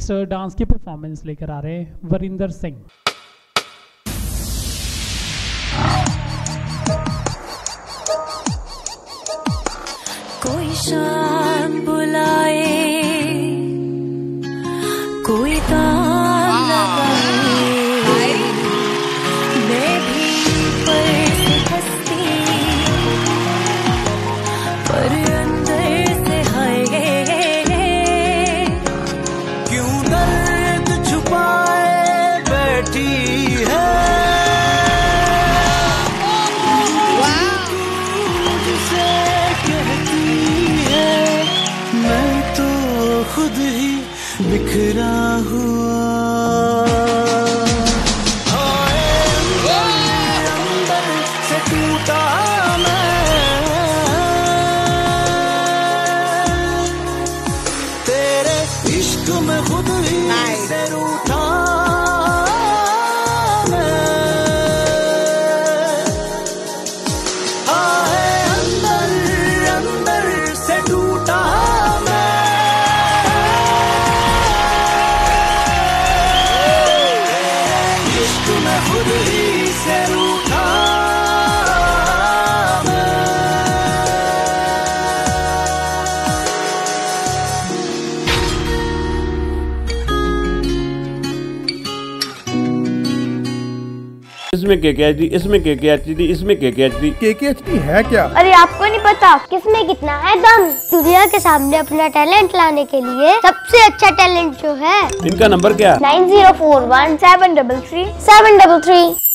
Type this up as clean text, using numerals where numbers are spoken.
Next dance की performance लेकर आ रहे हैं वरिंदर सिंह। कोई शाम बुलाए, कोई तान लगाए, मैं भी पर से हंसती, पर अंदर से हाय, क्यों दर्द छुपाए बैठी है, मुझसे कहती है मैं तो खुद ही बिखरा हुआ, अंदर से टूटा मैं, तेरे इश्क में खुद ही से रूठा मैं, अंदर अंदर से टूटा खुद ही से रूठा इसमें KKHD, इसमें KKHD, इसमें KKHD। KKHD है क्या? अरे आपको नहीं पता किसमें कितना है दम। दुनिया के सामने अपना टैलेंट लाने के लिए सबसे अच्छा टैलेंट जो है, इनका नंबर क्या? 9041 733 733।